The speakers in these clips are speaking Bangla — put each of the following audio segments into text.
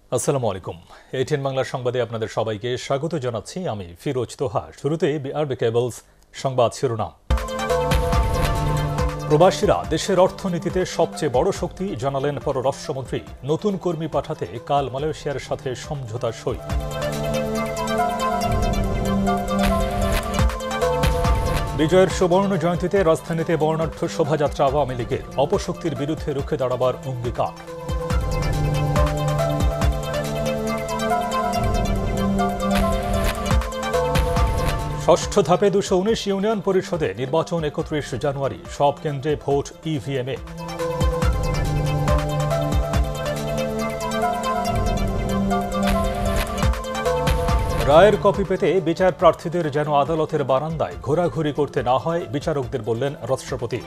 আসসালামু আলাইকুম। এটিএন বাংলার সংবাদে আপনাদের সবাইকে স্বাগত জানাচ্ছি। আমি ফিরোজ তোহা। শুরুতে বিআরবি কেবলস সংবাদ শিরোনাম। প্রবাসীরা দেশের অর্থনীতিতে সবচেয়ে বড় শক্তি জানালেন পররাষ্ট্রমন্ত্রী। নতুন কর্মী পাঠাতে কাল মালয়েশিয়ার সাথে সমঝোতা সই। বিজয়ের সুবর্ণ জয়ন্তীতে রাজধানীতে বর্ণাঢ্য শোভাযাত্রা আওয়ামী লীগের। অপশক্তির বিরুদ্ধে রুখে দাঁড়াবার অঙ্গীকার। ষষ্ঠ ধাপে 219 ইউনিয়ন পরিষদে নির্বাচন 31 জানুয়ারি। সব কেন্দ্রে ভোট ইভিএমে। রায়ের কপি পেতে বিচার প্রার্থীদের যেন আদালতের বারান্দায় ঘোরাঘুরি করতে না হয় বিচারকদের, বললেন রাষ্ট্রপতি।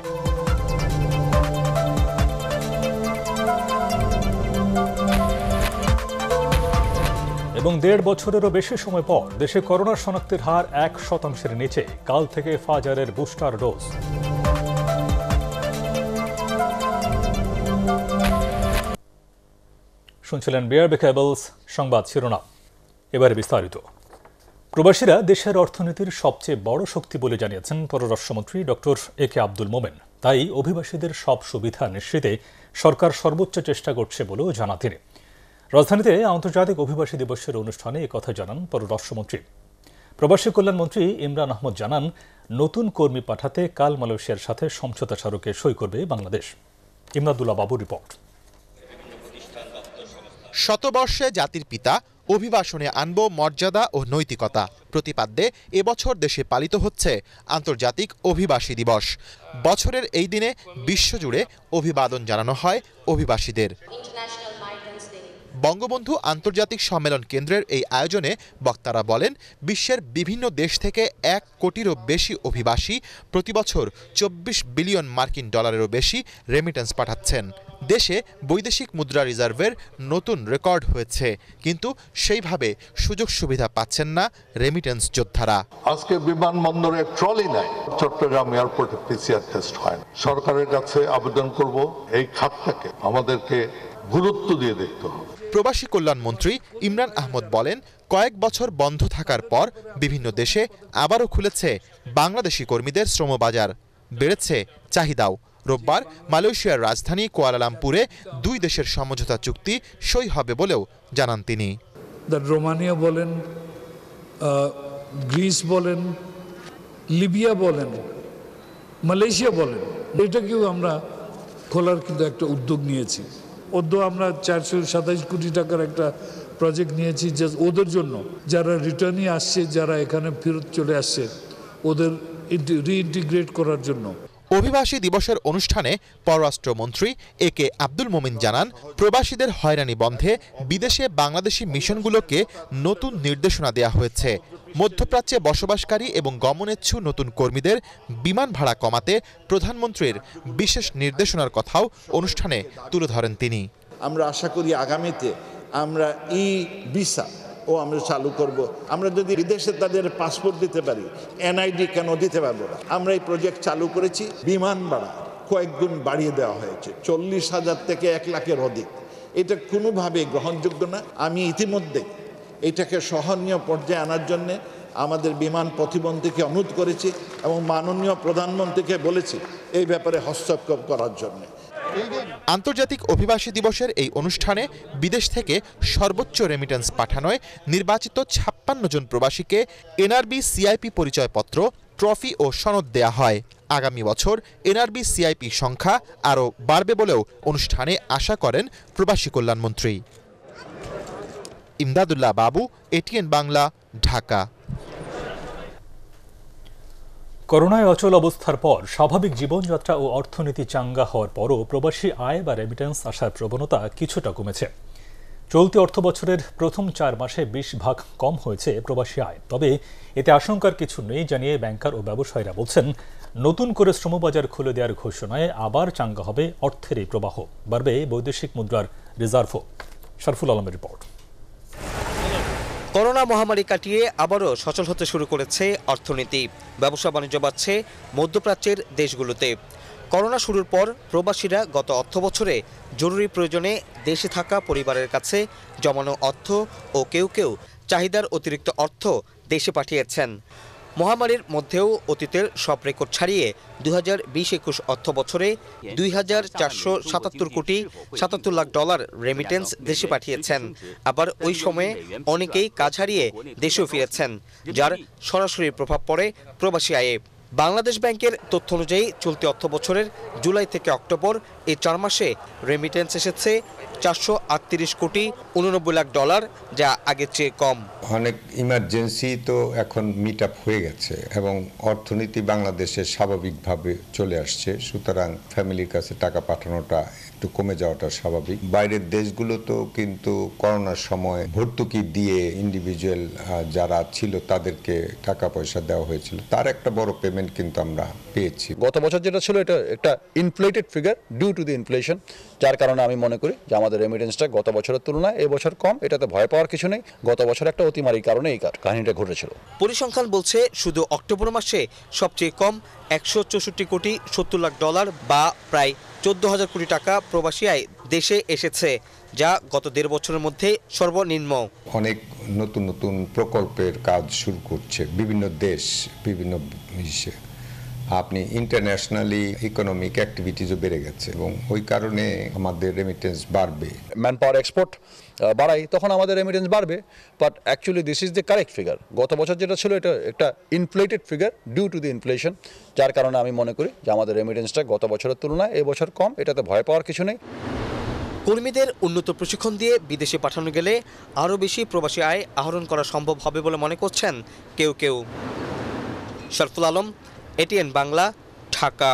এবং 1.5 বছরেরও বেশি সময় পর দেশে করোনা শনাক্তের হার 1% নিচে। কাল থেকে ফাইজারের বুস্টার ডোজ। শুনছিলেন বিআরবি কেবলস সংবাদ শিরোনাম। এবারে বিস্তারিত। প্রবাসীরা দেশের অর্থনীতির সবচেয়ে বড় শক্তি বলে জানিয়েছেন পররাষ্ট্রমন্ত্রী ডক্টর একে আব্দুল মোমেন। তাই অভিবাসীদের সব সুবিধা নিশ্চিতে সরকার সর্বোচ্চ চেষ্টা করছে বলেও জানান তিনি। রাজধানীতে আন্তর্জাতিক অভিবাসী দিবসের অনুষ্ঠানে একথা জানান পররাষ্ট্রমন্ত্রী। প্রবাসী কল্যাণমন্ত্রী ইমরান আহমদ জানান, নতুন কর্মী পাঠাতে কাল মালয়েশিয়ার সাথে সমঝোতা স্মারকে সই করবে বাংলাদেশ। ইমদাদুল্লাহ বাবুর রিপোর্ট। শতবর্ষে জাতির পিতা অভিবাসনে আনব মর্যাদা ও নৈতিকতা প্রতিপাদ্যে এবছর দেশে পালিত হচ্ছে আন্তর্জাতিক অভিবাসী দিবস। বছরের এই দিনে বিশ্বজুড়ে অভিবাদন জানানো হয় অভিবাসীদের। বঙ্গবন্ধু আন্তর্জাতিক সম্মেলন কেন্দ্রের এই আয়োজনে বক্তারা বলেন, বিশ্বের বিভিন্ন দেশ থেকে 1 কোটিরও বেশি অভিবাসী প্রতিবছর 24 বিলিয়ন মার্কিন ডলারেরও বেশি রেমিটেন্স পাঠাচ্ছেন। দেশে বৈদেশিক মুদ্রা রিজার্ভের নতুন রেকর্ড হয়েছে, কিন্তু সেইভাবে সুযোগ সুবিধা পাচ্ছেন না রেমিটেন্স যোদ্ধারা। আজকে বিমানবন্দরে ট্রলি নাই, চট্টগ্রাম এয়ারপোর্টে পিসিআর টেস্ট হয় না। সরকারের কাছে আবেদন করব, এই খাতটাকে আমাদেরকে গুরুত্ব দিয়ে দেখতে হবে। প্রবাসী কল্যাণ মন্ত্রী ইমরান আহমদ বলেন, কয়েক বছর বন্ধ থাকার পর বিভিন্ন দেশে আবারও খুলেছে বাংলাদেশি কর্মীদের শ্রমবাজার, বেড়েছে চাহিদাও। রোববার মালয়েশিয়ার রাজধানী কুয়ালালামপুরে 2 দেশের সমঝোতা চুক্তি সই হবে বলেও জানান তিনি। রোমানিয়া বলেন, গ্রিস বলেন, লিবিয়া বলেন, মালয়েশিয়া বলেন, এটাকেও আমরা খোলার কিন্তু একটা উদ্যোগ নিয়েছি। আমরা 427 কোটি টাকার একটা প্রজেক্ট নিয়েছি, যে ওদের জন্য যারা রিটার্নে আসছে, যারা এখানে ফেরত চলে আসছে, ওদের রিইন্টিগ্রেট করার জন্য। অভিবাসী দিবসের অনুষ্ঠানে পররাষ্ট্রমন্ত্রী একে আব্দুল মোমিন জানান, প্রবাসীদের হয়রানি বন্ধে বিদেশে বাংলাদেশি মিশনগুলোকে নতুন নির্দেশনা দেওয়া হয়েছে। মধ্যপ্রাচ্যে বসবাসকারী এবং গমনেচ্ছু নতুন কর্মীদের বিমান ভাড়া কমাতে প্রধানমন্ত্রীর বিশেষ নির্দেশনার কথাও অনুষ্ঠানে তুলে ধরেন তিনি। আমরা আশা করি আগামীতে আমরা ই ভিসা আমরা চালু করব। আমরা যদি বিদেশে তাদের পাসপোর্ট দিতে পারি, এনআইডি কেন দিতে পারবো না? আমরা এই প্রজেক্ট চালু করেছি। বিমান ভাড়া কয়েক গুণ বাড়িয়ে দেওয়া হয়েছে, 40,000 থেকে 1 লাখের অধিক। এটা কোনোভাবে গ্রহণযোগ্য না। আমি ইতিমধ্যে এটাকে সহনীয় পর্যায়ে আনার জন্যে আমাদের বিমান প্রতিমন্ত্রীকে অনুরোধ করেছি এবং মাননীয় প্রধানমন্ত্রীকে বলেছি এই ব্যাপারে হস্তক্ষেপ করার জন্য। আন্তর্জাতিক অভিবাসী দিবসের এই অনুষ্ঠানে বিদেশ থেকে সর্বোচ্চ রেমিটেন্স পাঠানোয় নির্বাচিত 56 জন প্রবাসীকে এনআরবি সিআইপি পরিচয়পত্র, ট্রফি ও সনদ দেয়া হয়। আগামী বছর এনআরবি সিআইপি সংখ্যা আরও বাড়বে বলেও অনুষ্ঠানে আশা করেন প্রবাসী কল্যাণমন্ত্রী। ইমদাদুল্লাহ বাবু, এটিএন বাংলা, ঢাকা। করোনায় অচল অবস্থার পর স্বাভাবিক জীবনযাত্রা ও অর্থনীতি চাঙ্গা হওয়ার পরও প্রবাসী আয় বা রেমিটেন্স আসার প্রবণতা কিছুটা কমেছে। চলতি অর্থবছরের প্রথম 4 মাসে 20% কম হয়েছে প্রবাসী আয়। তবে এতে আশঙ্কার কিছু নেই জানিয়ে ব্যাংকার ও ব্যবসায়ীরা বলছেন, নতুন করে শ্রমবাজার খুলে দেওয়ার ঘোষণায় আবার চাঙ্গা হবে অর্থের এই প্রবাহ, বাড়বে বৈদেশিক মুদ্রার রিজার্ভও। শরফুল আলমের রিপোর্ট। করোনা মহামারী কাটিয়ে আবারও সচল হতে শুরু করেছে অর্থনীতি। ব্যবসা বাণিজ্য বাড়ছে মধ্যপ্রাচ্যের দেশগুলোতে। করোনা শুরুর পর প্রবাসীরা গত অর্থবছরে জরুরি প্রয়োজনে দেশে থাকা পরিবারের কাছে জমানো অর্থ ও কেউ কেউ চাহিদার অতিরিক্ত অর্থ দেশে পাঠিয়েছেন। মহামারীর মধ্যেও অতীতের সব রেকর্ড ছাড়িয়ে 2020-21 অর্থ বছরে 2,477 কোটি 77 লাখ ডলার রেমিটেন্স দেশে পাঠিয়েছেন। আবার ওই সময়ে অনেকেই কাজ হারিয়ে দেশেও ফিরেছেন, যার সরাসরি প্রভাব পড়ে প্রবাসী আয়ে। বাংলাদেশ ব্যাংকের তথ্য অনুযায়ী চলতি অর্থ বছরের জুলাই থেকে অক্টোবর এই 4 মাসে রেমিটেন্স এসেছে 438 কোটি 89 লাখ ডলার, যা আগের চেয়ে কম। অনেক ইমার্জেন্সি তো এখন মিট আপ হয়ে গেছে এবং অর্থনীতি বাংলাদেশে স্বাভাবিকভাবে চলে আসছে, সুতরাং ফ্যামিলির কাছে টাকা পাঠানোটা একটু কমে যাওয়াটা স্বাভাবিক। বাইরের দেশগুলোতেও কিন্তু করোনার সময় ভর্তুকি দিয়ে ইন্ডিভিজুয়াল যারা ছিল তাদেরকে টাকা পয়সা দেওয়া হয়েছিল, তার একটা বড় পেমেন্ট কিন্তু আমরা পেয়েছি। গত বছর যেটা ছিল এটা একটা inflated figure due to the inflation, যার কারণে আমি মনে করি যে আমাদের রেমিটেন্সটা গত বছরের তুলনায় এবছর কম। এটাতে ভয় পাওয়ার কিছু নেই, গত বছর একটা অতিমারির কারণে এই কাহিনীটা ঘটেছিল। পরিসংখ্যান বলছে শুধু অক্টোবর মাসে সবচেয়ে কম 164 কোটি 70 লাখ ডলার বা প্রায় 14,000 কোটি টাকা প্রবাসী আয় দেশে এসেছে, যা গত 1.5 বছরের মধ্যে সর্বনিম্ন। অনেক নতুন নতুন প্রকল্পের কাজ শুরু করছে বিভিন্ন দেশ, বিভিন্ন ইসে আপনি ইন্টারন্যাশনালি ইকোনমিক অ্যাক্টিভিটিজও বেড়ে গেছে এবং ওই কারণে আমাদের রেমিটেন্স বাড়বে। ম্যান পাওয়ার এক্সপোর্ট বাড়াই, তখন আমাদের রেমিটেন্স বাড়বে। But actually this is the correct figure. গত বছর যেটা ছিল এটা একটা inflated figure due to the inflation, যার কারণে আমি মনে করি যে আমাদের রেমিটেন্সটা গত বছরের তুলনায় এবছর কম। এটাতে ভয় পাওয়ার কিছু নেই। কর্মীদের উন্নত প্রশিক্ষণ দিয়ে বিদেশে পাঠানো গেলে আরও বেশি প্রবাসী আয় আহরণ করা সম্ভব হবে বলে মনে করছেন কেউ কেউ। শরফুল আলম, এটিএন বাংলা, ঢাকা।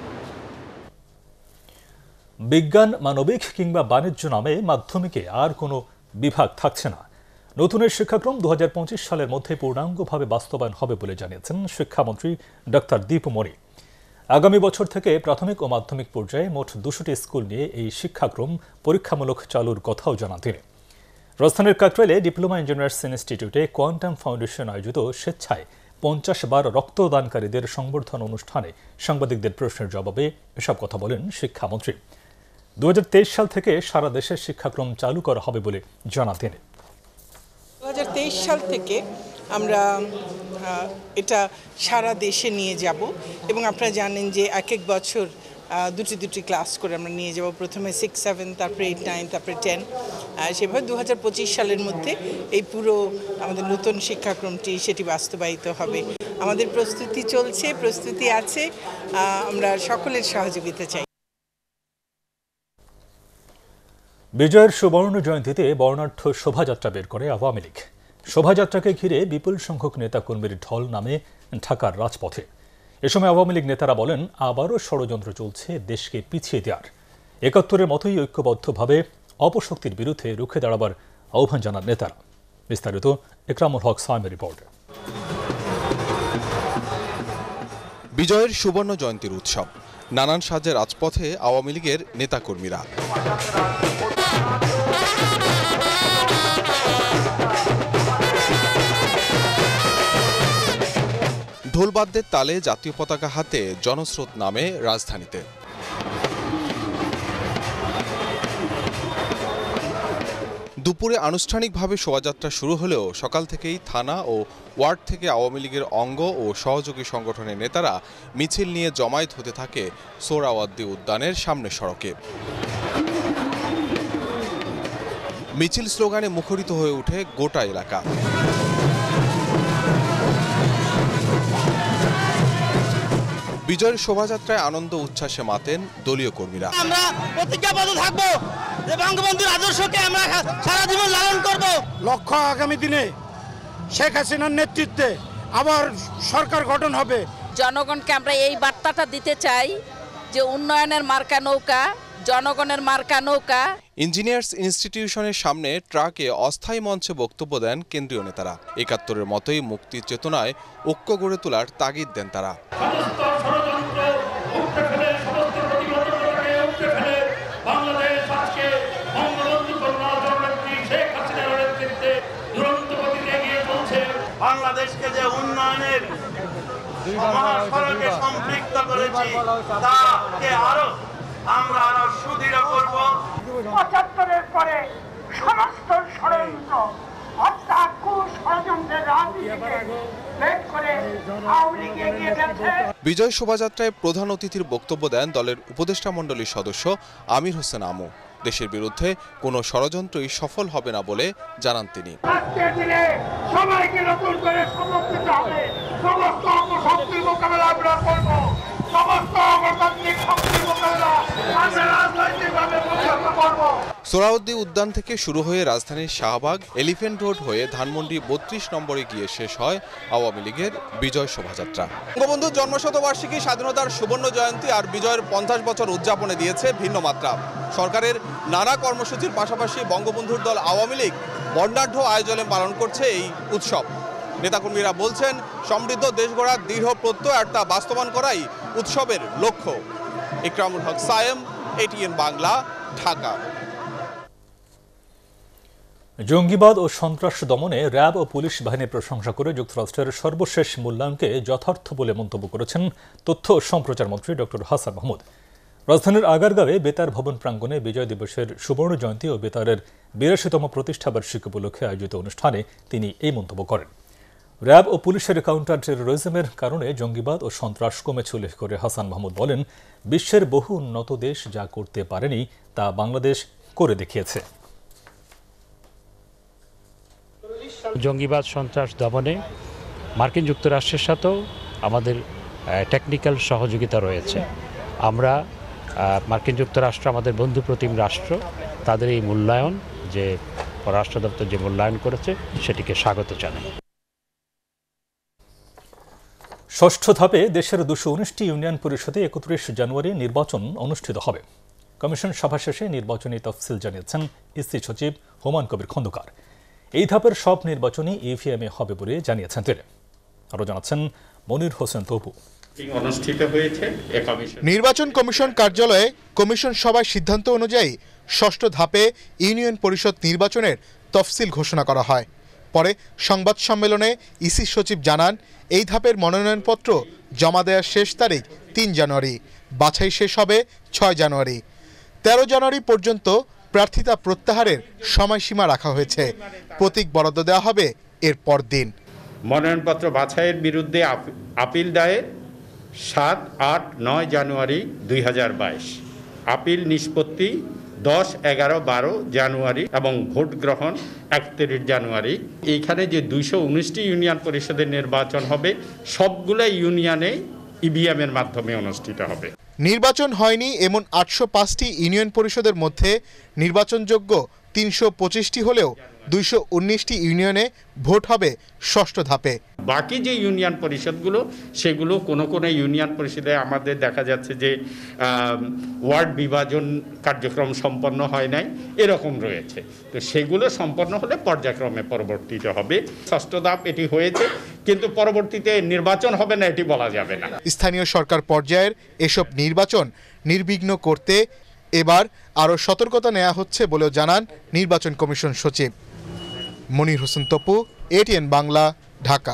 বিজ্ঞান, মানবিক কিংবা বাণিজ্য নামে মাধ্যমিকে আর কোনো বিভাগ থাকছে না। নতুনের শিক্ষাক্রম 2025 সালের মধ্যে পূর্ণাঙ্গভাবে বাস্তবায়ন হবে বলে জানিয়েছেন শিক্ষামন্ত্রী ডক্টর দীপু মনি। আগামী বছর থেকে প্রাথমিক ও মাধ্যমিক পর্যায়ে মোট 200টি স্কুল নিয়ে এই শিক্ষাক্রম পরীক্ষামূলক চালুর কথাও জানান তিনি। রাজধানীর কাকরাইলে ডিপ্লোমা ইঞ্জিনিয়ার্স ইনস্টিটিউটে কোয়ান্টাম ফাউন্ডেশন আয়োজিত স্বেচ্ছায় 50 বার রক্তদানকারীদের সংবর্ধনা অনুষ্ঠানে সাংবাদিকদের প্রশ্নের জবাবে এসব কথা বলেন শিক্ষামন্ত্রী। 2023 সাল থেকে সারা দেশের শিক্ষাক্রম চালু করা হবে বলে জানান তিনি। 2023 সাল থেকে আমরা এটা সারা দেশে নিয়ে যাব এবং আপনারা জানেন যে এক বছর দুটি ক্লাস করে আমরা নিয়ে যাব। প্রথমে 6, 7, তারপরে 8, 9, তারপরে 10। সেভাবে 2025 সালের মধ্যে এই পুরো আমাদের নতুন শিক্ষাক্রমটি সেটি বাস্তবায়িত হবে। আমাদের প্রস্তুতি চলছে, প্রস্তুতি আছে, আমরা সকলের সহযোগিতা চাই। বিজয়ের সুবর্ণ জয়ন্তীতে বর্ণাঢ্য শোভাযাত্রা বের করে আওয়ামী লীগ। শোভাযাত্রাকে ঘিরে বিপুল সংখ্যক নেতাকর্মীর ঢল নামে ঢাকার রাজপথে। এ সময় আওয়ামী লীগ নেতারা বলেন, আবারও ষড়যন্ত্র চলছে দেশকে পিছিয়ে দেওয়ার। 71-এর মতোই ঐক্যবদ্ধভাবে অপশক্তির বিরুদ্ধে রুখে দাঁড়াবার আহ্বান জানান নেতারা। বিস্তারিত ইকরামুল হক সাইমের রিপোর্টে। বিজয়ের সুবর্ণ জয়ন্তীর উৎসব, নানান সাজে রাজপথে আওয়ামী লীগের নেতাকর্মীরা। ঢোলবাদ্যের তালে জাতীয় পতাকা হাতে জনস্রোত নামে রাজধানীতে। দুপুরে আনুষ্ঠানিকভাবে শোভাযাত্রা শুরু হলেও সকাল থেকেই থানা ও ওয়ার্ড থেকে আওয়ামী লীগের অঙ্গ ও সহযোগী সংগঠনের নেতারা মিছিল নিয়ে জমায়েত হতে থাকে সোহরাওয়ার্দী উদ্যানের সামনের সড়কে। মিছিল স্লোগানে মুখরিত হয়ে ওঠে গোটা এলাকা। বিজয়ের শোভাযাত্রায় আনন্দ উচ্ছ্বাসে মাতেন দলীয় কর্মীরা। আমরা প্রতিজ্ঞাবদ্ধ থাকবো যে বঙ্গবন্ধুর আদর্শকে আমরা সারা জীবন লালন করব। লক্ষ্য আগামী দিনে শেখ হাসিনার নেতৃত্বে আবার সরকার গঠন হবে। জনগণকে আমরা এই বার্তাটা দিতে চাই যে উন্নয়নের মার্কা নৌকা, জনগণের মার্কা নৌকা। ইঞ্জিনিয়ার্স ইনস্টিটিউশনের সামনে ট্রাকে অস্থায়ী মঞ্চে বক্তব্য দেন কেন্দ্রীয় নেতারা। 71-এর মতোই মুক্তির চেতনায় ঐক্য গড়ে তোলার তাগিদ দেন তারা। বাংলাদেশকে যে উন্নয়নের মহাসড়কে সম্পৃক্ত করেছি তাকে আরো আমরা আরো সুদৃঢ় করব। ৭৫-এর পরে সমস্ত ষড়যন্ত্র অর্থাৎ ষড়যন্ত্রের রাজনীতিকে ভেদ করে আওয়ামী লীগ এগিয়ে গেছে। বিজয় শোভাযাত্রায় প্রধান অতিথির বক্তব্য দেন দলের উপদেষ্টা মণ্ডলীর সদস্য আমির হোসেন আমু। দেশের বিরুদ্ধে কোনো ষড়যন্ত্রই সফল হবে না বলে জানান তিনি। আজকের দিনে সবাইকে নতুন করে শপথ নিতে হবে। সমস্ত অপশক্তির মোকাবেলা আমরা করব। সমস্ত অগণতান্ত্রিক শক্তির মোকাবেলা আমরা রাজনৈতিকভাবে প্রতিহত করব। সোহরাওয়ার্দী উদ্যান থেকে শুরু হয়ে রাজধানীর শাহবাগ, এলিফ্যান্ট রোড হয়ে ধানমন্ডি ৩২ নম্বরে গিয়ে শেষ হয় আওয়ামী লীগের বিজয় শোভাযাত্রা। বঙ্গবন্ধুর জন্মশতবার্ষিকী, স্বাধীনতার সুবর্ণ জয়ন্তী আর বিজয়ের ৫০ বছর উদযাপনে দিয়েছে ভিন্ন মাত্রা। সরকারের নানা কর্মসূচির পাশাপাশি বঙ্গবন্ধুর দল আওয়ামী লীগ বর্ণাঢ্য আয়োজনে পালন করছে এই উৎসব। নেতাকর্মীরা বলছেন, সমৃদ্ধ দেশ গড়ার দৃঢ় প্রত্যয় আর তা বাস্তবায়ন করাই উৎসবের লক্ষ্য। ইকরামুল হক সায়েম, এটিএন বাংলা, ঢাকা। জঙ্গিবাদ ও সন্ত্রাস দমনে র্যাব ও পুলিশ বাহিনীর প্রশংসা করে যুক্তরাষ্ট্রের সর্বশেষ মূল্যায়নকে যথার্থ বলে মন্তব্য করেছেন তথ্য ও সম্প্রচার মন্ত্রী ডক্টর হাসান মাহমুদ। রাজধানীর আগারগাঁওয়ে বেতার ভবন প্রাঙ্গণে বিজয় দিবসের সুবর্ণ জয়ন্তী ও বেতারের ৮২তম প্রতিষ্ঠাবার্ষিকী উপলক্ষে আয়োজিত অনুষ্ঠানে তিনি এই মন্তব্য করেন। র্যাব ও পুলিশের কাউন্টার টেরোরিজমের কারণে জঙ্গিবাদ ও সন্ত্রাস কমেছে উল্লেখ করে হাসান মাহমুদ বলেন, বিশ্বের বহু উন্নত দেশ যা করতে পারেনি তা বাংলাদেশ করে দেখিয়েছে। জঙ্গিবাদ সন্ত্রাস দমনে মার্কিন যুক্তরাষ্ট্রের সাথেও আমাদের টেকনিক্যাল সহযোগিতা রয়েছে। আমরা মার্কিন যুক্তরাষ্ট্র আমাদের বন্ধুপ্রতিম রাষ্ট্র, তাদের এই মূল্যায়ন, যে পররাষ্ট্র দপ্তর যে মূল্যায়ন করেছে, সেটিকে স্বাগত জানাই। ষষ্ঠ ধাপে দেশের ২১৯টি ইউনিয়ন পরিষদে ৩১ জানুয়ারি নির্বাচন অনুষ্ঠিত হবে। কমিশন সভা শেষে নির্বাচনী তফসিল জানিয়েছেন ইসি সচিব হুমায়ুন কবির খন্দকার। এই ধাপের সব নির্বাচনই ইভিএমে হবে বলে জানিয়েছেন তিনি। আরও জানাচ্ছেন মনির হোসেন তপু। অনুষ্ঠিত হয়েছে নির্বাচন কমিশন কার্যালয়ে কমিশন সভায় সিদ্ধান্ত অনুযায়ী ষষ্ঠ ধাপে ইউনিয়ন পরিষদ নির্বাচনের তফসিল ঘোষণা করা হয়। পরে সংবাদ সম্মেলনে ইসি সচিব জানান, এই ধাপের মনোনয়নপত্র জমা দেওয়ার শেষ তারিখ ৩ জানুয়ারি, বাছাই শেষ হবে ৬ জানুয়ারি। ১৩ জানুয়ারি পর্যন্ত প্রার্থিতা প্রত্যাহারের সময়সীমা রাখা হয়েছে। প্রতীক বরাদ্দ দেওয়া হবে এর পর দিন। মনোনয়নপত্র বাছাইয়ের বিরুদ্ধে আপিল দায়ের ৭, ৮, ৯ জানুয়ারি ২০২২, আপিল নিষ্পত্তি ১০, ১১, ১২ জানুয়ারি এবং ভোট গ্রহণ ৩১ জানুয়ারি। এইখানে যে ২১৯টি ইউনিয়ন পরিষদের নির্বাচন হবে, সবগুলো ইউনিয়নে ইভিএম এর মাধ্যমে অনুষ্ঠিত হবে। নির্বাচন হয়নি এমন ৮০৫টি ইউনিয়ন পরিষদের মধ্যে নির্বাচনযোগ্য ৩২৫টি হলেও ২১৯টি ইউনিয়নে ভোট হবে ষষ্ঠ ধাপে। বাকি যে ইউনিয়ন পরিষদগুলো, সেগুলো কোনো কোনো ইউনিয়ন পরিষদে আমাদের দেখা যাচ্ছে যে ওয়ার্ড বিভাজন কার্যক্রম সম্পন্ন হয় নাই, এরকম রয়েছে। তো সেগুলো সম্পন্ন হলে পর্যায়ক্রমে পরবর্তীতে হবে। ষষ্ঠ ধাপ এটি হয়েছে, কিন্তু পরবর্তীতে নির্বাচন হবে না এটি বলা যাবে না। স্থানীয় সরকার পর্যায়ের এসব নির্বাচন নির্বিঘ্ন করতে এবার আরও সতর্কতা নেওয়া হচ্ছে বলেও জানান নির্বাচন কমিশন সচিব। মনির হোসেন তপু, এটিএন বাংলা, ঢাকা।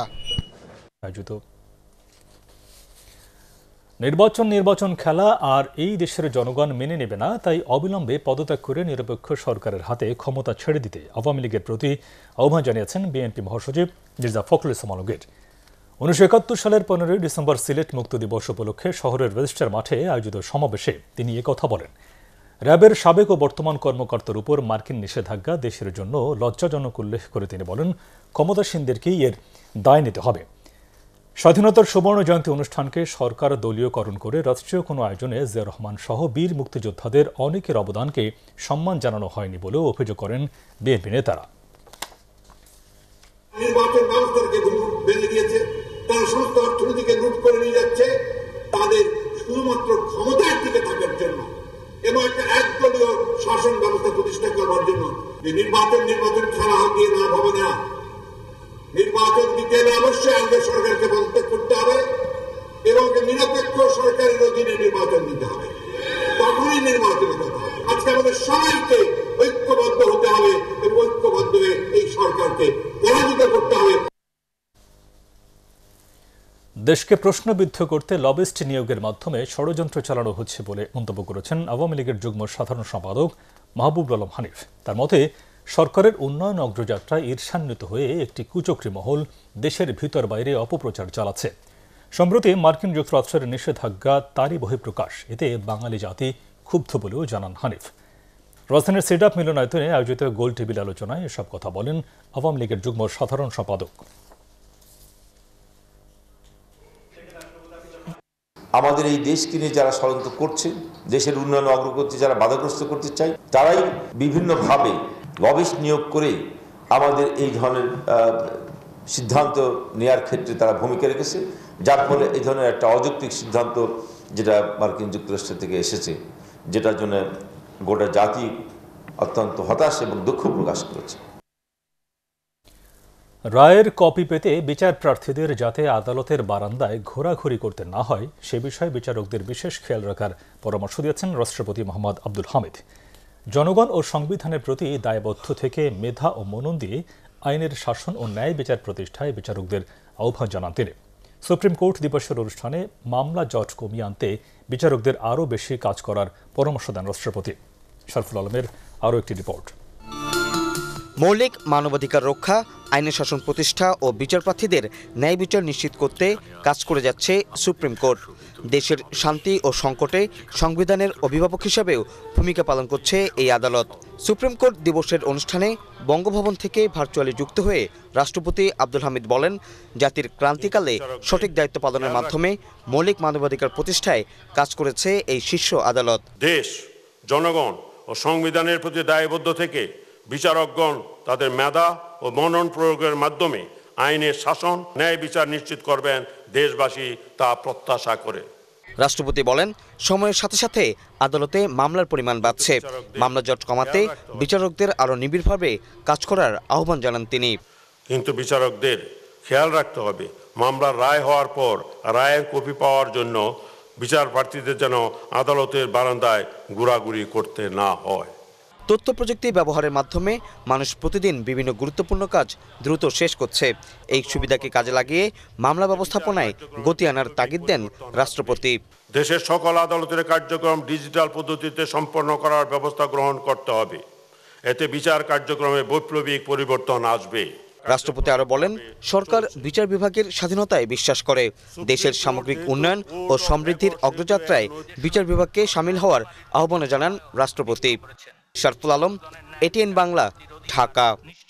নির্বাচন খেলা আর এই দেশের জনগণ মেনে নেবে না, তাই অবিলম্বে পদত্যাগ করে নিরপেক্ষ সরকারের হাতে ক্ষমতা ছেড়ে দিতে আওয়ামী লীগের প্রতি আহ্বান জানিয়েছেন বিএনপি মহাসচিব মির্জা ফখরুল ইসলাম আলমগীর। ১৯৭১ সালের ১৫ই ডিসেম্বর সিলেট মুক্তি দিবস উপলক্ষে শহরের রেজিস্ট্রার মাঠে আয়োজিত সমাবেশে তিনি একথা বলেন। র্যাবের সাবেক ও বর্তমান কর্মকর্তার উপর মার্কিন নিষেধাজ্ঞা দেশের জন্য লজ্জাজনক উল্লেখ করে তিনি বলেন, ক্ষমতাসীনদেরকেই এর দায় নিতে হবে। স্বাধীনতার সুবর্ণ জয়ন্তী অনুষ্ঠানকে সরকার দলীয়করণ করে রাষ্ট্রীয় কোনো আয়োজনে জিয়া রহমান সহ বীর মুক্তিযোদ্ধাদের অনেকের অবদানকে সম্মান জানানো হয়নি বলেও অভিযোগ করেন বিএনপি নেতারা। নির্বাচন ব্যবস্থাকে ভেঙে দিয়েছে, তারা সমস্ত অর্থনীতিকে লুট করে নিয়ে যাচ্ছে তাদের শুধুমাত্র ক্ষমতার দিকে থাকার জন্য এবং একটা একদলীয় শাসন ব্যবস্থা প্রতিষ্ঠা করবার জন্য। নির্বাচন খেলা দিয়ে লাভ হবে না। নির্বাচন দিতে হলে অবশ্যই আমাদের সরকারকে পদত্যাগ করতে হবে এবং নিরপেক্ষ সরকারের অধীনে নির্বাচন দিতে হবে, তখনই নির্বাচন হতে হবে। আজকে আমাদের সবাইকে ঐক্যবদ্ধ হতে হবে এবং ঐক্যবদ্ধ হয়ে এই সরকারকে পরাজিত করতে হবে। দেশকে প্রশ্নবিদ্ধ করতে লবিস্ট নিয়োগের মাধ্যমে ষড়যন্ত্র চালানো হচ্ছে বলে মন্তব্য করেছেন আওয়ামী লীগের যুগ্ম সাধারণ সম্পাদক মাহবুব আলম হানিফ। তার মতে, সরকারের উন্নয়ন অগ্রযাত্রায় ঈর্ষান্বিত হয়ে একটি কুচক্রী মহল দেশের ভিতর বাইরে অপপ্রচার চালাচ্ছে। সম্প্রতি মার্কিন যুক্তরাষ্ট্রের নিষেধাজ্ঞা তারই বহিঃপ্রকাশ। এতে বাঙালি জাতি ক্ষুব্ধ বলেও জানান হানিফ। রাজধানীর সিডাপ মিলনায়তনে আয়োজিত গোল টেবিল আলোচনায় এসব কথা বলেন আওয়ামী লীগের যুগ্ম সাধারণ সম্পাদক। আমাদের এই দেশকে নিয়ে যারা ষড়যন্ত্র করছে, দেশের উন্নয়ন অগ্রগতি যারা বাধাগ্রস্ত করতে চায়, তারাই বিভিন্নভাবে লবিস্ট নিয়োগ করে আমাদের এই ধরনের সিদ্ধান্ত নেয়ার ক্ষেত্রে তারা ভূমিকা রেখেছে, যার ফলে এই ধরনের একটা অযৌক্তিক সিদ্ধান্ত যেটা মার্কিন যুক্তরাষ্ট্র থেকে এসেছে, যেটার জন্য গোটা জাতি অত্যন্ত হতাশ এবং দুঃখ প্রকাশ করেছে। রায়ের কপি পেতে বিচার প্রার্থীদের যাতে আদালতের বারান্দায় ঘোরাঘুরি করতে না হয় সে বিষয়ে বিচারকদের বিশেষ খেয়াল রাখার পরামর্শ দিয়েছেন রাষ্ট্রপতি মোহাম্মদ আব্দুল হামিদ। জনগণ ও সংবিধানের প্রতি দায়বদ্ধ থেকে মেধা ও মনন দিয়ে আইনের শাসন ও ন্যায় বিচার প্রতিষ্ঠায় বিচারকদের আহ্বান জানান তিনি। সুপ্রিম কোর্ট দিবসের অনুষ্ঠানে মামলা জট কমিয়ে আনতে বিচারকদের আরও বেশি কাজ করার পরামর্শ দেন রাষ্ট্রপতি। শরফুল আলমের আরও একটি রিপোর্ট। মৌলিক মানবাধিকার রক্ষা, আইনের শাসন প্রতিষ্ঠা ও বিচারপ্রার্থীদের ন্যায় বিচার নিশ্চিত করতে কাজ করে যাচ্ছে সুপ্রিম কোর্ট। দেশের শান্তি ও সংকটে সংবিধানের অভিভাবক হিসাবেও ভূমিকা পালন করছে এই আদালত। সুপ্রিম কোর্ট দিবসের অনুষ্ঠানে বঙ্গভবন থেকে ভার্চুয়ালি যুক্ত হয়ে রাষ্ট্রপতি আব্দুল হামিদ বলেন, জাতির ক্রান্তিকালে সঠিক দায়িত্ব পালনের মাধ্যমে মৌলিক মানবাধিকার প্রতিষ্ঠায় কাজ করেছে এই শীর্ষ আদালত। দেশ, জনগণ ও সংবিধানের প্রতি দায়বদ্ধ থেকে বিচারকগণ তাদের মেধা ও মনন প্রয়োগের মাধ্যমে আইনের শাসন, ন্যায় বিচার নিশ্চিত করবেন, দেশবাসী তা প্রত্যাশা করে। রাষ্ট্রপতি বলেন, সময়ের সাথে সাথে আদালতে মামলার পরিমাণ বাড়ছে। মামলা জট কমাতে বিচারকদের আরও নিবিড়ভাবে কাজ করার আহ্বান জানান তিনি। কিন্তু বিচারকদের খেয়াল রাখতে হবে, মামলার রায় হওয়ার পর রায়ের কপি পাওয়ার জন্য বিচার প্রার্থীদের যেন আদালতের বারান্দায় ঘোরাঘুরি করতে না হয়। তথ্য প্রযুক্তি ব্যবহারের মাধ্যমে মানুষ প্রতিদিন বিভিন্ন গুরুত্বপূর্ণ কাজ দ্রুত শেষ করছে। এই সুবিধাকে কাজে লাগিয়ে মামলা ব্যবস্থাপনায় গতি আনার তাগিদ দেন রাষ্ট্রপতি। দেশের সকল আদালতের কার্যক্রম ডিজিটাল পদ্ধতিতে সম্পন্ন করার ব্যবস্থা গ্রহণ করতে হবে। এতে বিচার কার্যক্রমে বৈপ্লবিক পরিবর্তন আসবে। রাষ্ট্রপতি আরও বলেন, সরকার বিচার বিভাগের স্বাধীনতায় বিশ্বাস করে। দেশের সামগ্রিক উন্নয়ন ও সমৃদ্ধির অগ্রযাত্রায় বিচার বিভাগকে সামিল হওয়ার আহ্বান জানান রাষ্ট্রপতি। শরফুল আলম, এটিএন বাংলা, ঢাকা।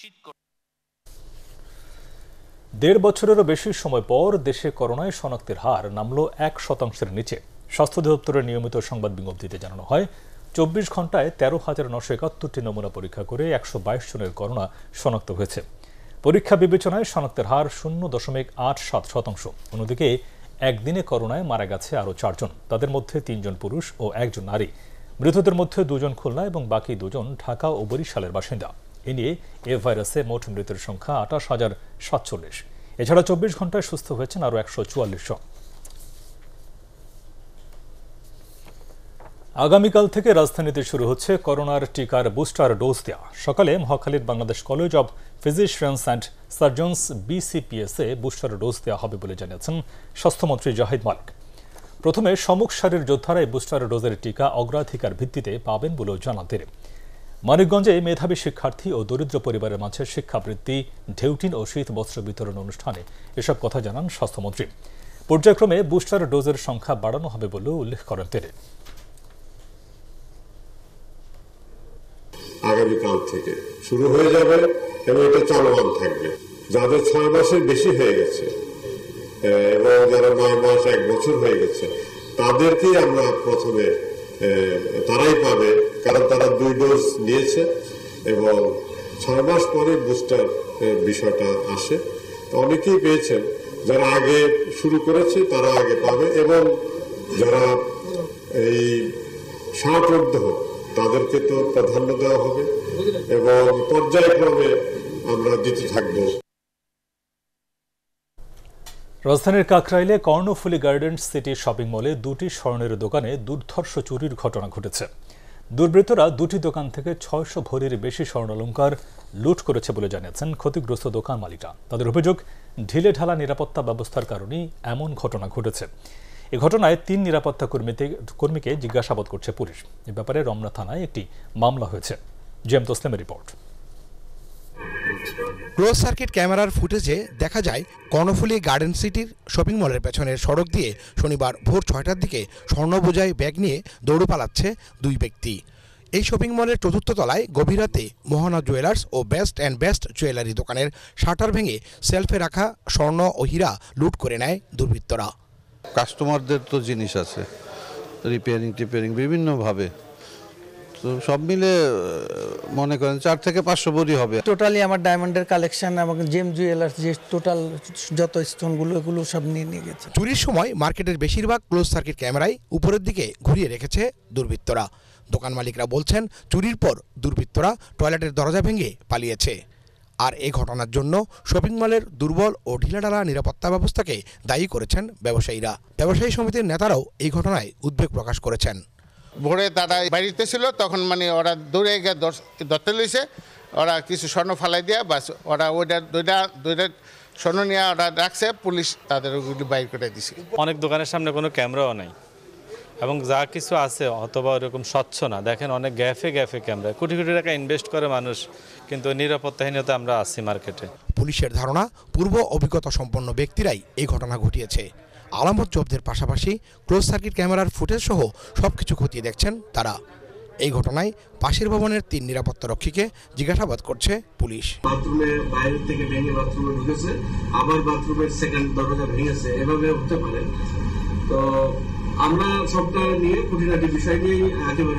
১.৫ বছরেরও বেশি সময় পর দেশে করোনায় শনাক্তের হার নামল ১% নিচে। স্বাস্থ্য অধিদপ্তরের নিয়মিত সংবাদ বিজ্ঞপ্তিতে জানানো হয়, ২৪ ঘন্টায় ১৩,৯৭১টি নমুনা পরীক্ষা করে ১২২ জনের করোনা শনাক্ত হয়েছে। পরীক্ষা বিবেচনায় শনাক্তের হার 0.87%। অন্যদিকে একদিনে করোনায় মারা গেছে আরও ৪ জন। তাদের মধ্যে ৩ জন পুরুষ ও ১ জন নারী। মৃতদের মধ্যে 2 জন খুলনা এবং বাকি 2 জন ঢাকা ও বরিশালের বাসিন্দা। এ নিয়ে এ ভাইরাসে মোট মৃতের সংখ্যা ২৮,০৪৭। এছাড়া ২৪ ঘন্টায় সুস্থ হয়েছেন আরও ১৪৪ জন। আগামীকাল থেকে রাজধানীতে শুরু হচ্ছে করোনার টিকার বুস্টার ডোজ দেওয়া। সকালে মহাখালীর Bangladesh college of physicians and surgeons BCPS-এ বুস্টার ডোজ দেওয়া হবে বলে জানিয়েছেন স্বাস্থ্যমন্ত্রী জাহিদ মালিক। প্রথমে সম্মুখ সারির যোদ্ধারা এই বুস্টার ডোজের টিকা অগ্রাধিকার ভিত্তিতে পাবেন বলেও জানান তিনি। মানিকগঞ্জে মেধাবী শিক্ষার্থী ও দরিদ্র পরিবারের মাঝে শিক্ষাবৃত্তি, ঢেউটিন ও শীত বস্ত্র বিতরণ অনুষ্ঠানে এসব কথা জানান স্বাস্থ্যমন্ত্রী। পর্যায়ক্রমে বুস্টার ডোজের সংখ্যা বাড়ানো হবে বলেও উল্লেখ করেন তিনি। আগামীকাল থেকে শুরু হয়ে যাবে এবং এটা চলমান থাকবে। যাদের 6 মাসের বেশি হয়ে গেছে এবং যারা 9 মাস 1 বছর হয়ে গেছে তাদেরকেই আমরা প্রথমে তারাই পাবে, কারণ তারা 2 ডোজ নিয়েছে এবং 6 মাস পরে বুস্টার বিষয়টা আসে। অনেকেই পেয়েছেন, যারা আগে শুরু করেছে তারা আগে পাবে এবং যারা এই 60 তাদেরকে তো প্রাধান্য দেওয়া হবে এবং পর্যায়ক্রমে আমরা দিতে থাকবো। রাজধানীর কাকরাইলে কর্ণফুলী গার্ডেন্স সিটি শপিং মলে 2টি স্বর্ণের দোকানে দুর্ধর্ষ চুরির ঘটনা ঘটেছে। দুর্বৃত্তরা 2টি দোকান থেকে 600 ভরির বেশি স্বর্ণালংকার লুট করেছে বলে জানিয়েছেন ক্ষতিগ্রস্ত দোকান মালিকরা। তাদের অভিযোগ, ঢিলেঢালা নিরাপত্তা ব্যবস্থার কারণেই এমন ঘটনা ঘটেছে। এ ঘটনায় 3 নিরাপত্তা কর্মীকে জিজ্ঞাসাবাদ করছে পুলিশ। এ ব্যাপারে রমনা থানায় একটি মামলা হয়েছে। জেম তসলিমের রিপোর্ট। ক্লোজ সার্কিট ক্যামেরার ফুটেজে দেখা যায় কর্ণফুলী গার্ডেন সিটির শপিং মলের পেছনের সড়ক দিয়ে শনিবার ভোর 6টার দিকে স্বর্ণবোঝাই ব্যাগ নিয়ে দৌড়ে পালাচ্ছে 2 ব্যক্তি। এই শপিং মলের 4র্থ তলায় গভীর রাতে মোহনা জুয়েলার্স ও বেস্ট অ্যান্ড বেস্ট জুয়েলারি দোকানের শাটার ভেঙে সেলফে রাখা স্বর্ণ ও হীরা লুট করে নেয় দুর্বৃত্তরা। কাস্টমারদের তো জিনিস আছে, রিপেয়ারিং বিভিন্নভাবে, তো সব মিলে মনে করেন 4 থেকে 500 ভরি হবে। টোটালি আমার ডায়মন্ডের কালেকশন এবং জেম জুয়েলার্স যে টোটাল যত স্টোনগুলো এগুলো সব নিয়ে গেছে। চুরির সময় মার্কেটের বেশিরভাগ ক্লোজ সার্কিট ক্যামেরায় উপরের দিকে ঘুরিয়ে রেখেছে দুর্বৃত্তরা। দোকান মালিকরা বলছেন চুরির পর দুর্বৃত্তরা টয়লেটের দরজা ভেঙে পালিয়েছে। আর এই ঘটনার জন্য শপিং মলের দুর্বল ও ঢিলাঢালা নিরাপত্তা ব্যবস্থাকে দায়ী করেছেন ব্যবসায়ীরা। ব্যবসায়ী সমিতির নেতারাও এই ঘটনায় উদ্বেগ প্রকাশ করেছেন। ভোরে তারা বাড়িতে ছিল, তখন মানে ওরা দৌড়ে গিয়ে ধরতে লইছে, ওরা কিছু স্বর্ণ ফালাই দিয়ে বাস ওরা ওইটা দুইটা স্বর্ণ নিয়ে ওরা রাখছে, পুলিশ তাদের ওগুলি বাইর করে দিছে। অনেক দোকানের সামনে কোনো ক্যামেরাও নাই এবং যা কিছু আছে অথবা ওরকম স্বচ্ছ না। দেখেন অনেক গ্যাফে ক্যামেরা, কোটি কোটি টাকা ইনভেস্ট করে মানুষ, কিন্তু নিরাপত্তাহীনতা আমরা আছি মার্কেটে। পুলিশের ধারণা পূর্ব অভিজ্ঞতা সম্পন্ন ব্যক্তিরাই এই ঘটনা ঘটিয়েছে। আলামত জব্দের পাশাপাশি ক্লোজ সার্কিট ক্যামেরার ফুটেজ সহ সবকিছু খতিয়ে দেখছেন তারা। এই ঘটনায় পাশের ভবনের 3 নিরাপত্তা রক্ষীকে জিজ্ঞাসাবাদ করছে পুলিশ। বাথরুমে বাইরে থেকে ভেঙে বাথরুমে ঢুকেছে, আবার বাথরুমের সেকেন্ড দরজা ভেঙেছে, এভাবে হতে পারে। তো আমরা সবটা নিয়ে খুঁটিনাটি বিষয় নিয়ে একেবারে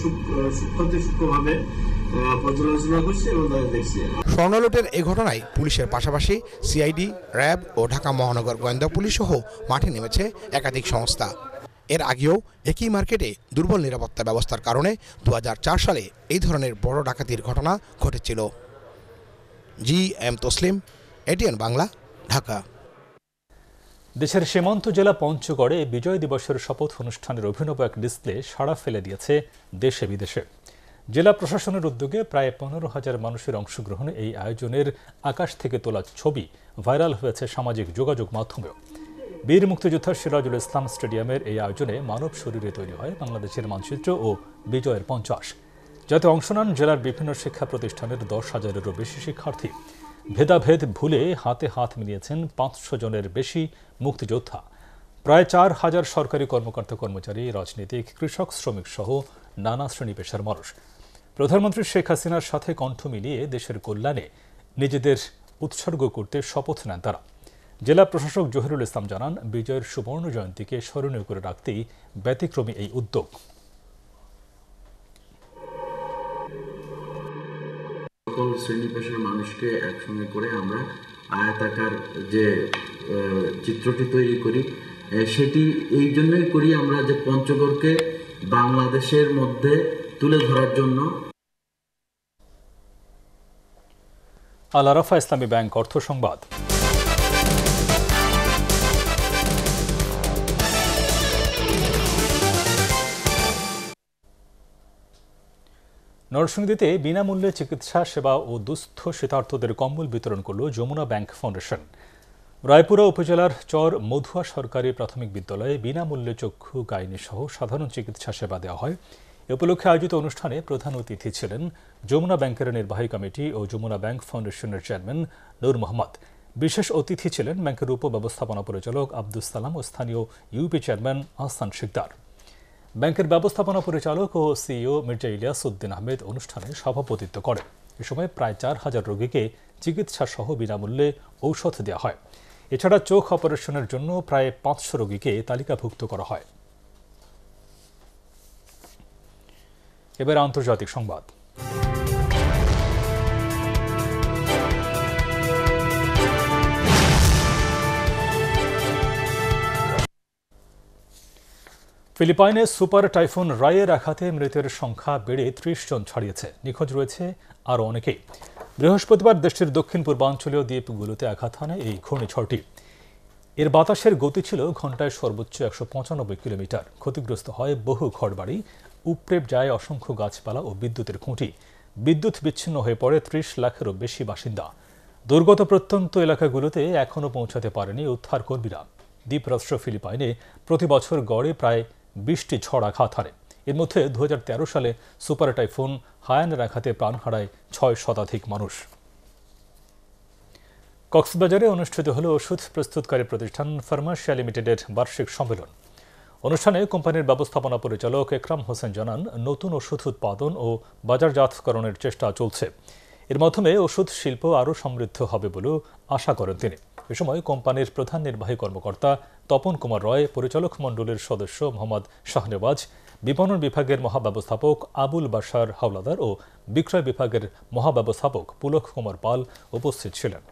সূক্ষ্মভাবে পর্যালোচনা করছি এবং দেখছি। স্বর্ণলুটের এই ঘটনায় পুলিশের পাশাপাশি সিআইডি, র্যাব ও ঢাকা মহানগর গোয়েন্দা পুলিশ সহ মাঠে নেমেছে একাধিক সংস্থা। এর আগেও একই মার্কেটে দুর্বল নিরাপত্তা ব্যবস্থার কারণে 2004 সালে এই ধরনের বড় ডাকাতির ঘটনা ঘটেছিল। GM Taslim, ATN Bangla, Dhaka. দেশের সীমান্ত জেলা পঞ্চগড়ে বিজয় দিবসের শপথ অনুষ্ঠানের অভিনব এক ডিসপ্লে সাড়া ফেলে দিয়েছে দেশে বিদেশে। জেলা প্রশাসনের উদ্যোগে প্রায় 15,000 মানুষের অংশগ্রহণে এই আয়োজনের আকাশ থেকে তোলা ছবি ভাইরাল হয়েছে সামাজিক যোগাযোগ মাধ্যমেও। বীর মুক্তিযোদ্ধা সিরাজুল ইসলাম স্টেডিয়ামের এই আয়োজনে মানব শরীরে তৈরি হয় বাংলাদেশের মানচিত্র ও বিজয়ের 50। যাতে অংশ নেন জেলার বিভিন্ন শিক্ষা প্রতিষ্ঠানের 10,000-এরও বেশি শিক্ষার্থী। ভেদাভেদ ভুলে হাতে হাত মিলিয়েছেন 500 জনের বেশি মুক্তিযোদ্ধা। প্রায় 4,000 সরকারি কর্মকর্তা কর্মচারী, রাজনীতিক, কৃষক, শ্রমিক সহ নানা শ্রেণী পেশার মানুষ। প্রধানমন্ত্রী শেখ হাসিনার সাথে কণ্ঠ মিলিয়ে দেশের কল্যাণে নিজেদের উৎসর্গ করতে শপথ নেন তারা। জেলা প্রশাসক জহিরুল ইসলাম জানান, বিজয়ের সুবর্ণ জয়ন্তীকে স্মরণীয় করে রাখতেই ব্যতিক্রমী এই উদ্যোগ। সকল শ্রেণী পেশার মানুষকে একসঙ্গে করে আমরা আয়তাকার যে চিত্রটি তৈরি করি, সেটি এই জন্যই করি আমরা যে পঞ্চগড়কে বাংলাদেশের মধ্যে তুলে ধরার জন্য। আল আরাফা ইসলামী ব্যাংক অর্থ সংবাদ। নরসিংদীতে বিনামূল্যে চিকিৎসা সেবা ও দুস্থ শীতার্তদের কম্বল বিতরণ করল যমুনা ব্যাংক ফাউন্ডেশন। রায়পুরা উপজেলার চর মধুয়া সরকারি প্রাথমিক বিদ্যালয়ে বিনামূল্যে চক্ষু গাইনি সহ সাধারণ চিকিৎসা সেবা দেওয়া হয়। এ উপলক্ষে আয়োজিত অনুষ্ঠানে প্রধান অতিথি ছিলেন যমুনা ব্যাংকের নির্বাহী কমিটি ও যমুনা ব্যাংক ফাউন্ডেশনের চেয়ারম্যান নূর মোহাম্মদ। বিশেষ অতিথি ছিলেন ব্যাংকের উপব্যবস্থাপনা পরিচালক আব্দুস সালাম ও স্থানীয় ইউপি চেয়ারম্যান আহসান শিকদার। ব্যাংকের ব্যবস্থাপনা পরিচালক ও সিইও মির্জা ইলিয়াস উদ্দিন আহমেদ অনুষ্ঠানে সভাপতিত্ব করেন। এ সময় প্রায় 4,000 রোগীকে চিকিৎসা সহ বিনামূল্যে ঔষধ দেওয়া হয়। এছাড়া চোখ অপারেশনের জন্য প্রায় 500 রোগীকে তালিকাভুক্ত করা হয়। এবার আন্তর্জাতিক সংবাদ। ফিলিপাইনে সুপার টাইফুন রায়ের আঘাতে মৃতের সংখ্যা বেড়ে 30 জন ছাড়িয়েছে। নিখোঁজ রয়েছে আরও অনেকেই। বৃহস্পতিবার দেশটির দক্ষিণ পূর্বাঞ্চলীয় দ্বীপগুলোতে আঘাত হানে এই ঘূর্ণিঝড়টি। এর বাতাসের গতি ছিল ঘন্টায় সর্বোচ্চ 195 কিলোমিটার। ক্ষতিগ্রস্ত হয় বহু ঘরবাড়ি, উপড়ে যায় অসংখ্য গাছপালা ও বিদ্যুতের খুঁটি। বিদ্যুৎ বিচ্ছিন্ন হয়ে পড়ে 30 লাখেরও বেশি বাসিন্দা। দুর্গত প্রত্যন্ত এলাকাগুলোতে এখনও পৌঁছাতে পারেনি উদ্ধারকর্মীরা। দ্বীপরাষ্ট্র ফিলিপাইনে প্রতি বছর গড়ে প্রায় 20টি ঝড় আঘাত হানে। এর মধ্যে 2013 সালে সুপার টাইফুন হায়ানের আঘাতে প্রাণ হারায় 6 শতাধিক মানুষ। কক্সবাজারে অনুষ্ঠিত হল ওষুধ প্রস্তুতকারী প্রতিষ্ঠান ফার্মাসিয়া লিমিটেডের বার্ষিক সম্মেলন। অনুষ্ঠানে কোম্পানির ব্যবস্থাপনা পরিচালক একরাম হোসেন জানান, নতুন ওষুধ উৎপাদন ও বাজারজাতকরণের চেষ্টা চলছে। এর মাধ্যমে ওষুধ শিল্প আরও সমৃদ্ধ হবে বলেও আশা করেন তিনি। এ সময় কোম্পানির প্রধান নির্বাহী কর্মকর্তা তপন কুমার রয়, পরিচালক মণ্ডলীর সদস্য মোহাম্মদ শাহনেওয়াজ, বিপণন বিভাগের মহাব্যবস্থাপক আবুল বাশার হাওলাদার ও বিক্রয় বিভাগের মহাব্যবস্থাপক পুলক কুমার পাল উপস্থিত ছিলেন।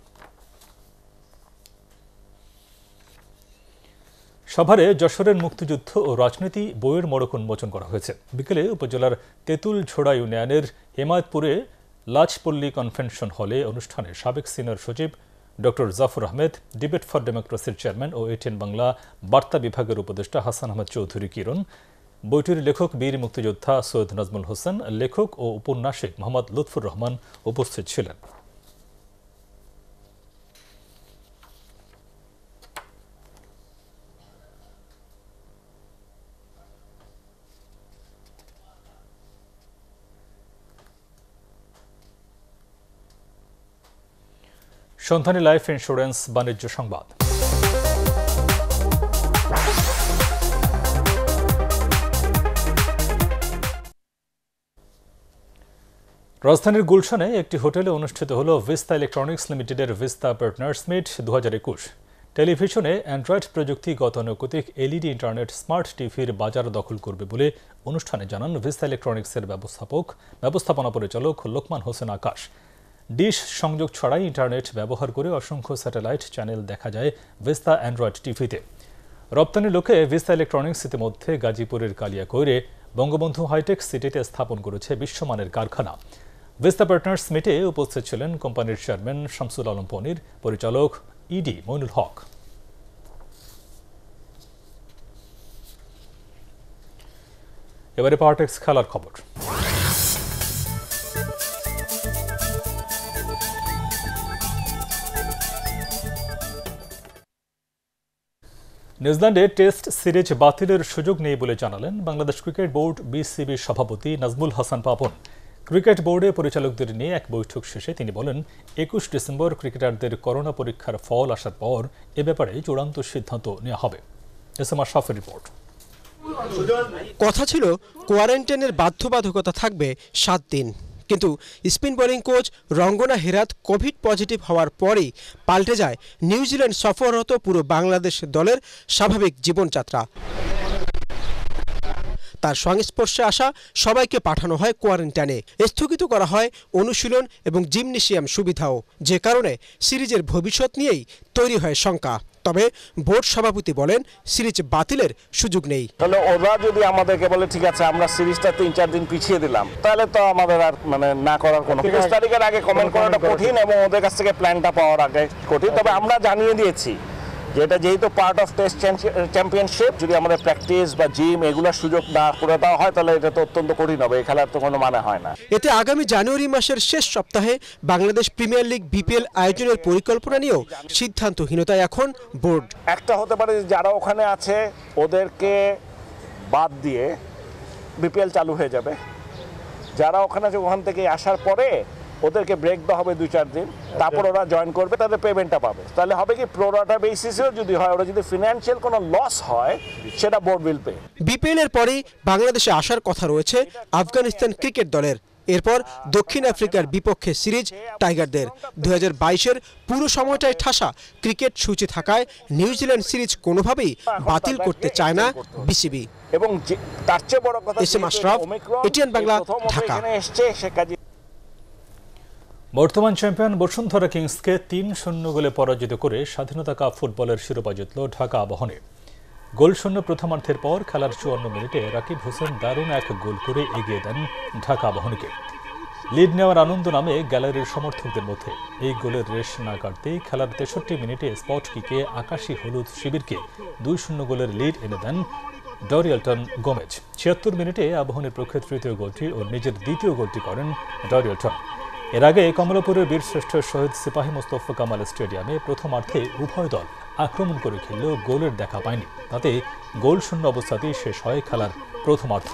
সভারে যশোরের মুক্তিযুদ্ধ ও রাজনীতি বইয়ের মোড়ক উন্মোচন করা হয়েছে। বিকেলে উপজেলার তেঁতুলঝোড়া ইউনিয়নের হেমায়তপুরে লাজপল্লী কনভেনশন হলে অনুষ্ঠানে সাবেক সিনিয়র সচিব doctor Jafar Ahmed, debate for ডেমোক্রেসির চেয়ারম্যান ও এটিএন বাংলা বার্তা বিভাগের উপদেষ্টা হাসান আহমেদ চৌধুরী কিরণ, বইটির লেখক বীর মুক্তিযোদ্ধা সৈয়দ নাজমুল হোসেন, লেখক ও উপন্যাসিক মোহাম্মদ লুৎফুর রহমান উপস্থিত ছিলেন। সন্ধানী লাইফ ইন্স্যুরেন্স বাণিজ্য সংবাদ। রাজধানীর গুলশানে একটি হোটেলে অনুষ্ঠিত হল ভিস্তা ইলেকট্রনিক্স লিমিটেডের ভিস্তা পার্টনার্স মিট 2021। টেলিভিশনে অ্যান্ড্রয়েড প্রযুক্তি গতানুগতিক এলইডি ইন্টারনেট স্মার্ট টিভির বাজার দখল করবে বলে অনুষ্ঠানে জানান ভিস্তা ইলেকট্রনিক্সের ব্যবস্থাপনা পরিচালক লোকমান হোসেন আকাশ। ডিশ সংযোগ ছাড়াই ইন্টারনেট ব্যবহার করে অসংখ্য স্যাটেলাইট চ্যানেল দেখা যায় ভিস্তা অ্যান্ড্রয়েড টিভিতে। রপ্তানির লক্ষ্যে ভিস্তা ইলেকট্রনিক্স ইতিমধ্যে গাজীপুরের কালিয়াকৈরে বঙ্গবন্ধু হাইটেক সিটিতে স্থাপন করেছে বিশ্বমানের কারখানা। ভিস্তা পার্টনার্স মিটে উপস্থিত ছিলেন কোম্পানির চেয়ারম্যান শামসুল আলম পনির, পরিচালক ইডি মইনুল হক। এবারে পার্টেক্স খেলার খবর। নিউজিল্যান্ডে টেস্ট সিরিজ বাতিলের সুযোগ নেই বলে জানালেন বাংলাদেশ ক্রিকেট বোর্ড বিসিবির সভাপতি নাজমুল হাসান পাপন। ক্রিকেট বোর্ডে পরিচালকদের নিয়ে এক বৈঠক শেষে তিনি বলেন, 21 ডিসেম্বর ক্রিকেটারদের করোনা পরীক্ষার ফল আসার পর এ ব্যাপারে চূড়ান্ত সিদ্ধান্ত নেওয়া হবে। SMR Shafer report. কথা ছিল কোয়ারেন্টাইনের বাধ্যবাধকতা থাকবে 7 দিন, কিন্তু spin bowling coach Rangana Herath Covid positive হওয়ার পরেই পাল্টে যায় নিউজিল্যান্ড সফররত পুরো বাংলাদেশ দলের স্বাভাবিক জীবনযাত্রা। তার সংস্পর্শে আসা সবাইকে পাঠানো হয় কোয়ারেন্টাইনে, স্থগিত করা হয় অনুশীলন এবং জিমনেশিয়াম সুবিধাও, যে কারণে সিরিজের ভবিষ্যৎ নিয়েই তৈরি হয় শঙ্কা। তবে বোর্ড সভাপতি বলেন, সিরিজ বাতিলের সুযোগ নেই। তাহলে ওরা যদি আমাদেরকে বলে ঠিক আছে আমরা সিরিজটা 3-4 দিন পিছিয়ে দিলাম, তাহলে তো আমাদের আর না করার কোনো 30 তারিখের আগে কমেন্ট করাটা কঠিন এবং ওদের কাছ থেকে প্ল্যানটা পাওয়ার আগে কঠিন। তবে আমরা জানিয়ে দিয়েছি যেটা যেহেতু পার্ট অফ টেস্ট চ্যাম্পিয়নশিপ, যদি আমাদের প্র্যাকটিস বা জিম এগুলোর সুযোগ না করে দেওয়া হয় তাহলে এটা তো অত্যন্ত কঠিন হবে, এই খেলার তো কোনো মানে হয় না। এতে আগামী জানুয়ারি মাসের শেষ সপ্তাহে বাংলাদেশ প্রিমিয়ার লিগ বিপিএল আয়োজনের পরিকল্পনা নিয়েও সিদ্ধান্তহীনতায় এখন বোর্ড। একটা হতে পারে যারা ওখানে আছে ওদেরকে বাদ দিয়ে বিপিএল চালু হয়ে যাবে, যারা ওখানে আছে ওখান থেকে আসার পরে ওদেরকে ব্রেক দেওয়া হবে 2-4 দিন, তারপর ওরা জয়েন করবে, তাদের পেমেন্টটা পাবে। তাহলে হবে কি প্রোরাটা বেসিসেও যদি হয়, ওরা যদি ফিনান্সিয়াল কোনো লস হয় সেটা বোর্ড উইল পে। বিপিএল এর পরেই বাংলাদেশে আসার কথা রয়েছে আফগানিস্তান ক্রিকেট দলের। এরপর দক্ষিণ আফ্রিকার বিপক্ষে সিরিজ টাইগারদের। 2022-এর পুরো সময়টায় ঠাসা ক্রিকেট সূচি থাকায় নিউজিল্যান্ড সিরিজ কোনোভাবেই বাতিল করতে চায় না বিসিবি। এবং তার চেয়ে বড় কথা, এসএম আশরাফ, এটিএন বাংলা, ঢাকা। বর্তমান চ্যাম্পিয়ন বসুন্ধরা কিংসকে 3-0 গোলে পরাজিত করে স্বাধীনতা কাপ ফুটবলের শিরোপা জিতল ঢাকা আবাহনী। গোলশূন্য প্রথমার্ধের পর খেলার 54 মিনিটে রাকিব হোসেন দারুণ এক গোল করে এগিয়ে দেন ঢাকা আবাহনীকে। লিড নেওয়ার আনন্দ নামে গ্যালারির সমর্থকদের মধ্যে এই গোলের রেশ না কাটতেই খেলার 63 মিনিটে স্পট কিকে আকাশী হলুদ শিবিরকে 2-0 গোলের লিড এনে দেন ডরিয়েলটন গোমেজ। 76 মিনিটে আবাহনীর পক্ষে তৃতীয় গোলটি ও নিজের দ্বিতীয় গোলটি করেন ডরিয়েলটন। এর আগে কমলাপুরের বীরশ্রেষ্ঠ শহীদ সিপাহী মোস্তফা কামাল স্টেডিয়ামে প্রথমার্ধে উভয় দল আক্রমণ করে খেললেও গোলের দেখা পায়নি। তাতে গোল শূন্য অবস্থাতেই শেষ হয় খেলার প্রথমার্ধ।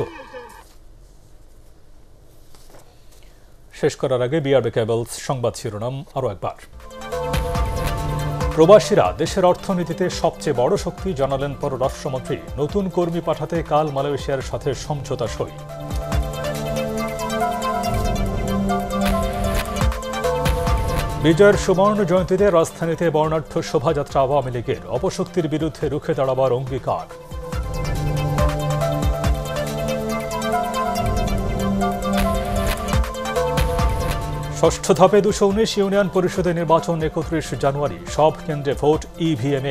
শেষ করার আগে বিআরবি কেবলস সংবাদ শিরোনাম আরও একবার। প্রবাসীরা দেশের অর্থনীতিতে সবচেয়ে বড় শক্তি, জানালেন পররাষ্ট্রমন্ত্রী। নতুন কর্মী পাঠাতে কাল মালয়েশিয়ার সাথে সমঝোতা সই। বিজয়ের সুবর্ণ জয়ন্তীতে রাজধানীতে বর্ণাঢ্য শোভাযাত্রা আওয়ামী লীগের, অপশক্তির বিরুদ্ধে রুখে দাঁড়াবার অঙ্গীকার। ষষ্ঠ ধাপে 219 ইউনিয়ন পরিষদের নির্বাচন 31 জানুয়ারি, সব কেন্দ্রে ভোট ইভিএমে।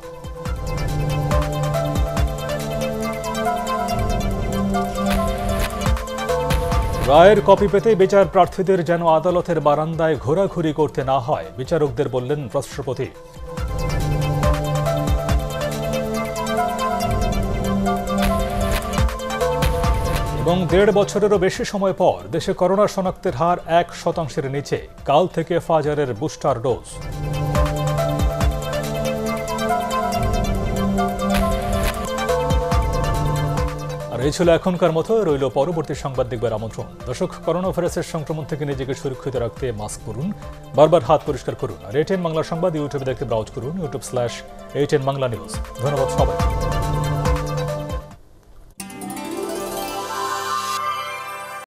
রায়ের কপি পেতে বিচার প্রার্থীদের যেন আদালতের বারান্দায় ঘোরাঘুরি করতে না হয়, বিচারকদের বললেন রাষ্ট্রপতি। এবং 1.5 বছরেরও বেশি সময় পর দেশে করোনা শনাক্তের হার 1% নিচে, কাল থেকে ফাইজারের বুস্টার ডোজ। আর এই ছিল এখনকার মতো। রইল পরবর্তী সংবাদ দেখবার আমন্ত্রণ। দর্শক, করোনা ভাইরাসের সংক্রমণ থেকে নিজেকে সুরক্ষিত রাখতে মাস্ক পরুন, বারবার হাত পরিষ্কার করুন। আর ATN বাংলা সংবাদ ইউটিউবে দেখতে ব্রাউজ করুন, youtube/ATN বাংলা নিউজ। ধন্যবাদ সবাই।